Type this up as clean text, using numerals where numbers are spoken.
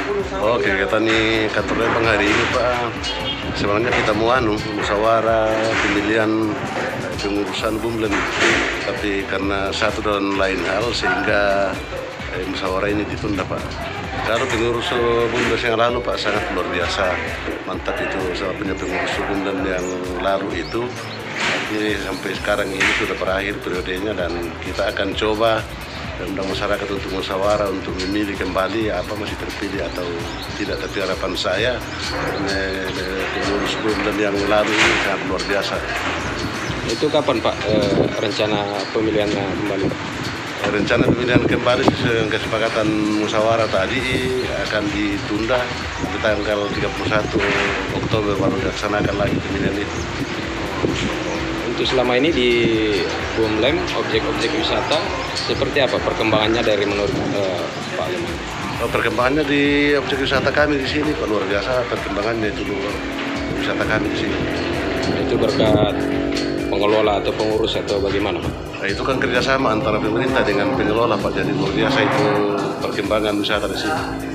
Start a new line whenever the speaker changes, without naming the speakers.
Oh, kegiatan di kantor Lembang hari ini Pak, sebenarnya kita mau musyawarah pemilihan pengurusan Bumlem, tapi karena satu dan lain hal sehingga musyawarah ini ditunda Pak. Kalau pengurus Bumlem yang lalu Pak sangat luar biasa, mantap itu sama pengurus Bumlem yang lalu itu. Tapi sampai sekarang ini sudah berakhir periodenya dan kita akan coba undang masyarakat untuk musyawarah untuk memilih kembali apa masih terpilih atau tidak. Tapi harapan saya pengurus Bumlem yang lalu ini sangat luar biasa.
Itu kapan Pak rencana pemilihannya kembali?
Rencana pemilihan kembali sesuai kesepakatan musyawarah tadi akan ditunda di tanggal 31 Oktober baru dilaksanakan lagi pemilihan itu.
Untuk selama ini di Bumlem, objek-objek wisata seperti apa perkembangannya dari menurut Pak Leman?
Perkembangannya di objek wisata kami di sini Pak, luar biasa perkembangannya itu wisata kami di sini.
Itu berkat pengelola atau pengurus atau bagaimana Pak?
Nah, itu kan kerjasama antara pemerintah dengan pengelola Pak, jadi luar biasa itu perkembangan wisata di sini.